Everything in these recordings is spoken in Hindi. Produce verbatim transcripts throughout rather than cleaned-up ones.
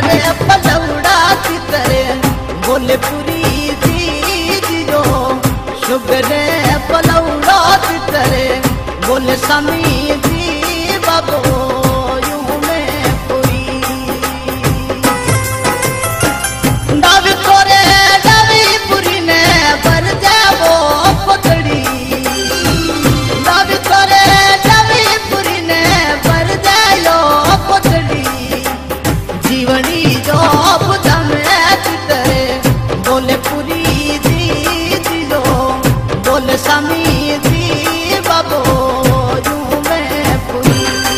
रे पलौड़ा चितरे बोले पूरी जी जो शुभ रे पलौड़ा चितरे बोले समी जी बाबो यूं में पूरी दावी तोरे दावी पूरी ने भर जावो पतड़ी दावी तोरे दावी पूरी ने भर जायो पतड़ी जीवनी जो बुझा में चितरे बोले पूरी जी दिलो बोले समी जी बाबो यूं में पूरी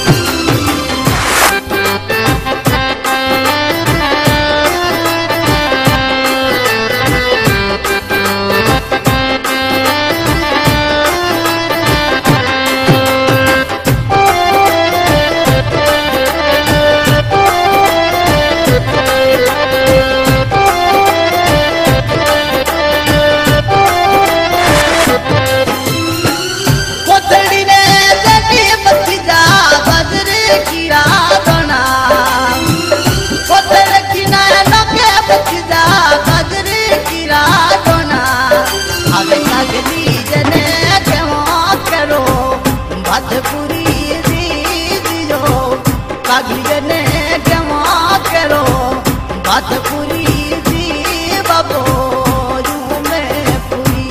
बात पूरी जी बाबो यूं में पूरी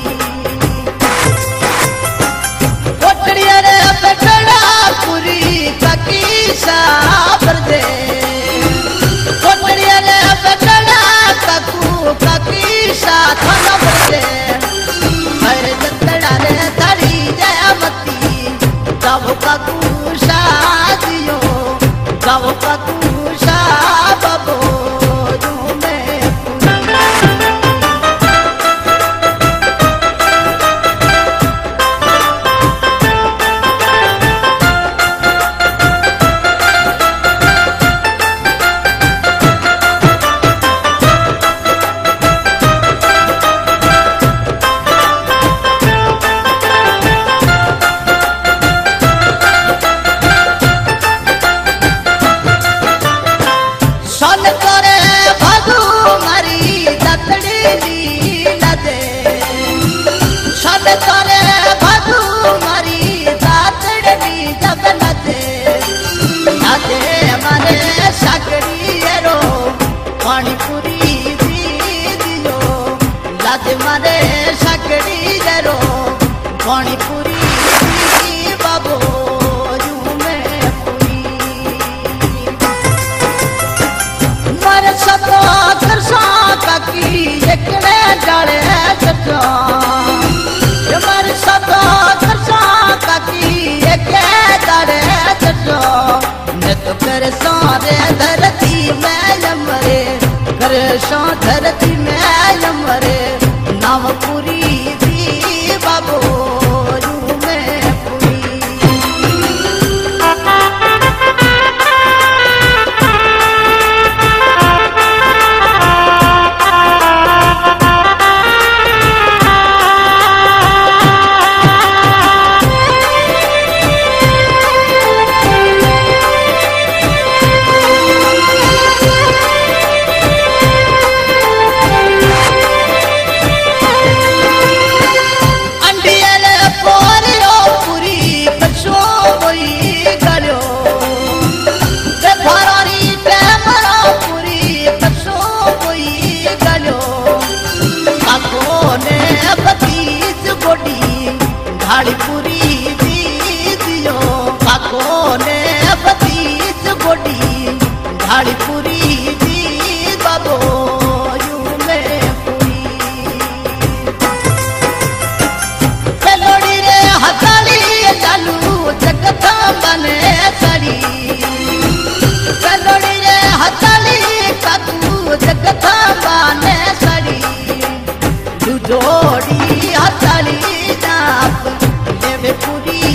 कोटड़िया रे पकड़ा पूरी काकी साबर दे कोटड़िया रे पकड़ा काकू काकी साथ न बदे हर जतड़ा रे धड़ी जयमती गाव काकू साजियो गाव काकू सा बाबो मारे सकड़ी जरो पानी पूरी बाबो यूं में पूरी मारे सतो दरसा काकी एकड़े डाले सतो मारे सतो दरसा काकी एके डाले सतो ने तो कर सारे धरती में जमरे कर सा धरती में जमरे नाम पूरी जी बाबो यूं में पूरी ढाली पूरी दी दियो काको ने बतीस गोडी ढाली पूरी दी बाबो यूं में पूरी पेलोड़ी रे हथाली चालू जगत बने सड़ी पेलोड़ी रे हथाली काकू जगत बने सड़ी जोड़ी हथाली पूरी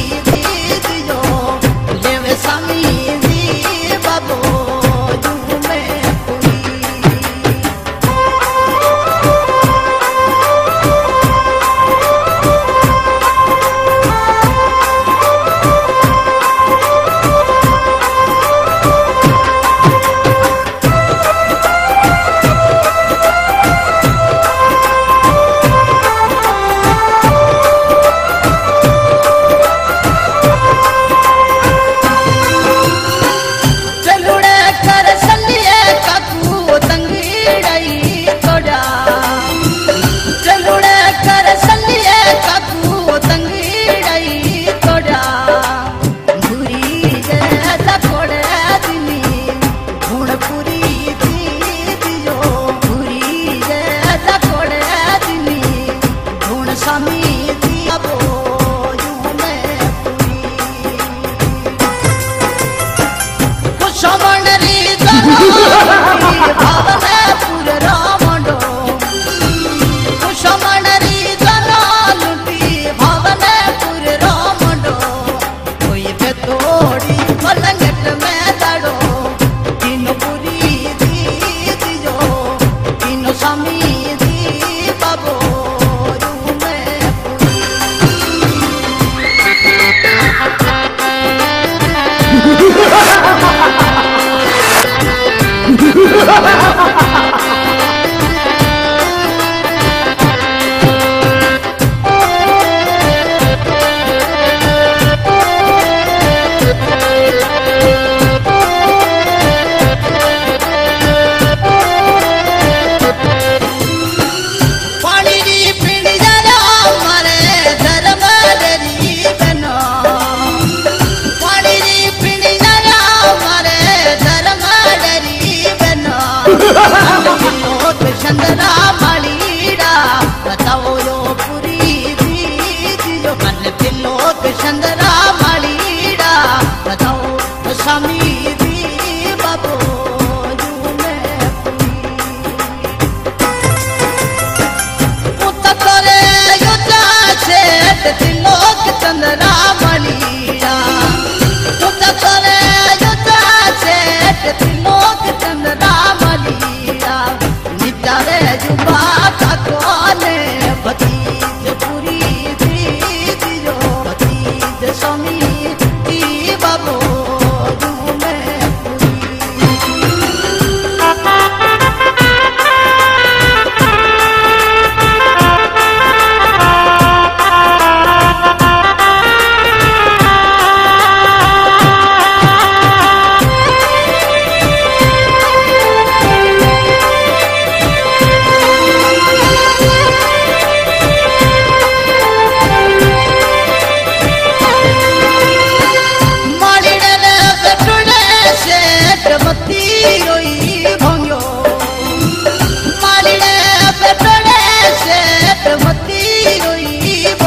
त्रिलोक चंद्रा मलिया करे युद्ध सेठ त्रिलोक चंद्रा मलिया निचारे जुबा का कोने भतीज पूरी दीद जो भतीज स्वामी की बाबो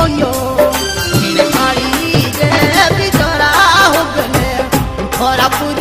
Por